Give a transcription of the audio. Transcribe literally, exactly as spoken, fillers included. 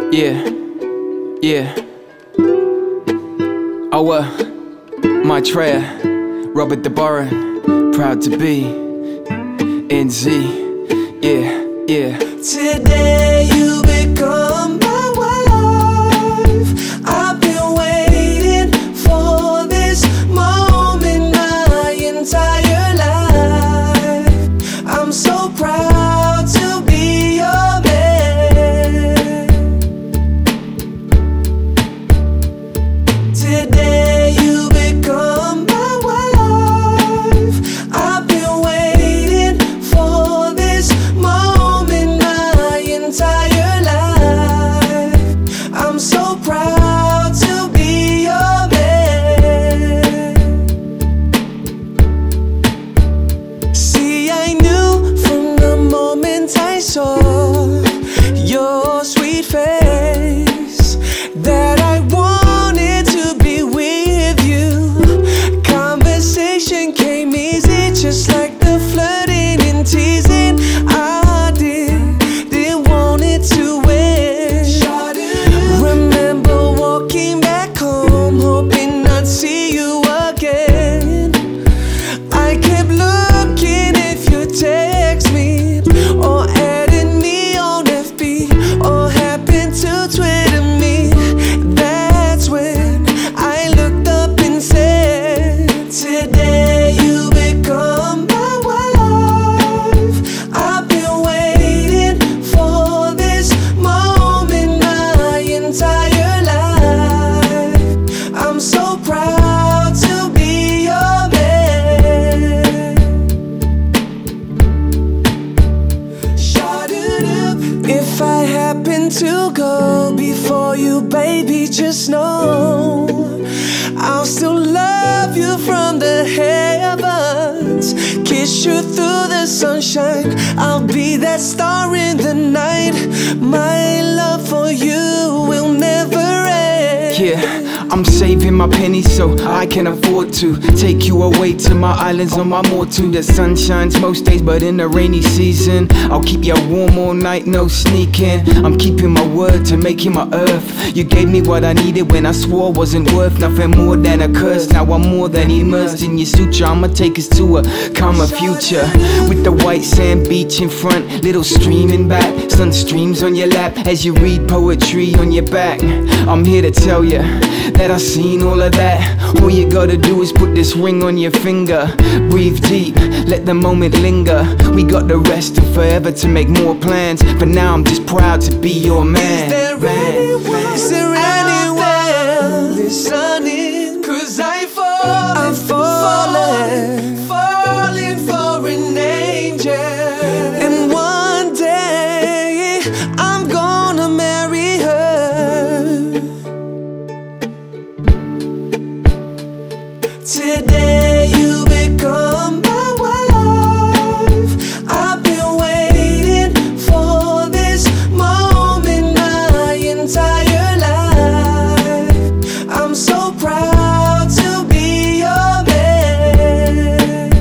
Yeah, yeah. Oh, uh, Maitreya, Robert De Boran, proud to be N Z. Yeah, yeah. Today you become my wife. I've been waiting for this moment my entire life. I'm so proud to be your man. Today you become my wife. I've been waiting for this moment my entire life. I'm so proud to be your man. See, I knew from the moment I saw your sweet face that I wanted to be with you. Conversation came easy, just like the flirting and teasing I did, didn't want it to end. Remember walking back home, hoping I'd see you again. I kept looking if you text me or added me on F B or happened to Twitter me. That's when I looked up and said, today you become my wife. I've been waiting for this moment my entire life. I'm so proud to be your man. If I happen to go before you, baby, just know I'll still love you from the heavens, kiss you through the sunshine. I'll be that star in the night. My love for you will never end. Yeah, I'm saving my pennies so I can afford to take you away to my islands on my mortal. The sun shines most days, but in the rainy season I'll keep you warm all night, no sneaking. I'm keeping my word to make you my earth. You gave me what I needed when I swore wasn't worth nothing more than a curse. Now I'm more than immersed in your suture. I'ma take us to a calmer future with the white sand beach in front, little stream in back. Sun streams on your lap as you read poetry on your back. I'm here to tell you that I've seen all of that. All you gotta do is put this ring on your finger. Breathe deep, let the moment linger. We got the rest of forever to make more plans, but now I'm just proud to be your man. Is there anyone, is there anyone listening? Cause I fall, I'm falling, falling for an angel. And one day I'm gonna marry her. Today you become my wife. I've been waiting for this moment my entire life. I'm so proud to be your man.